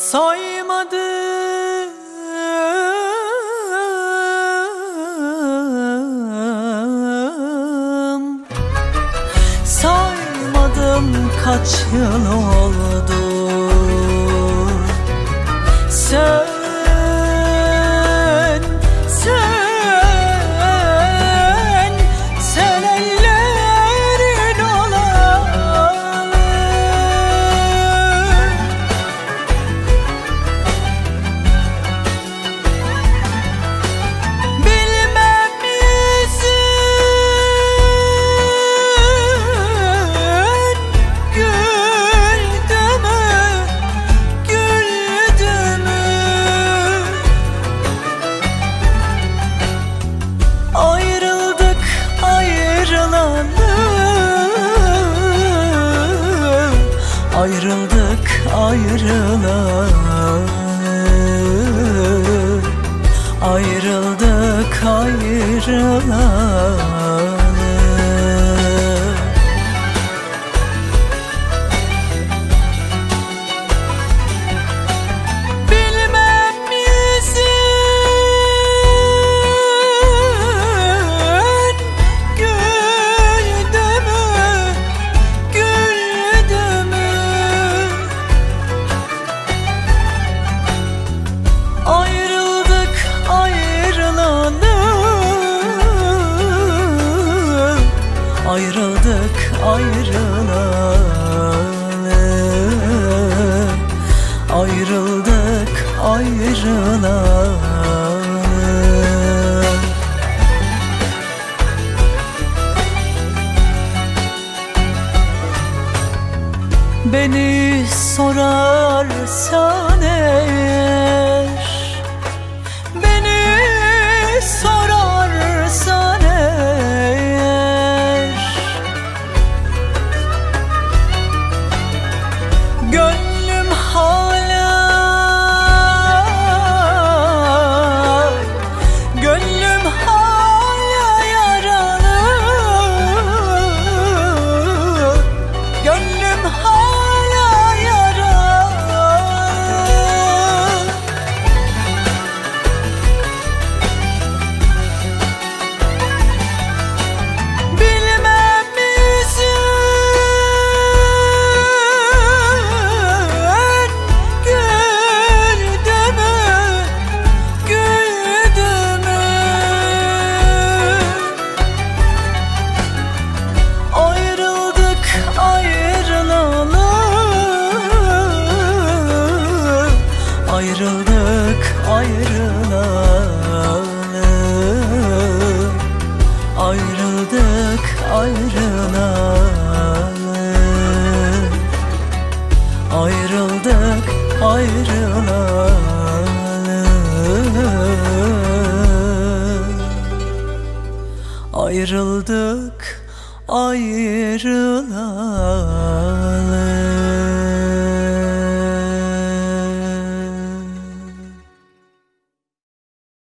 Saymadım kaç yıl oldu. Sen ellerin olalı. Bilmem yüzün güldü mü, güldü mü? Ayrıldık ayrılalı, ayrıldık ayrılalı, ayrıldık ayrılalı. Ayrıldık ayrılalı, ayrıldık ayrılalı. Beni sorarsan eğer, beni sorarsan eğer, gönlüm hala, gönlüm hala yaralı, gönlüm hala yaralı. Bilmem yüzün güldü mü, güldü mü? Ayrıldık ayrılalı, ayrıldık ayrılalı, ayrıldık ayrılalı, ayrıldık ayrılalı, ayrıldık ayrılalı.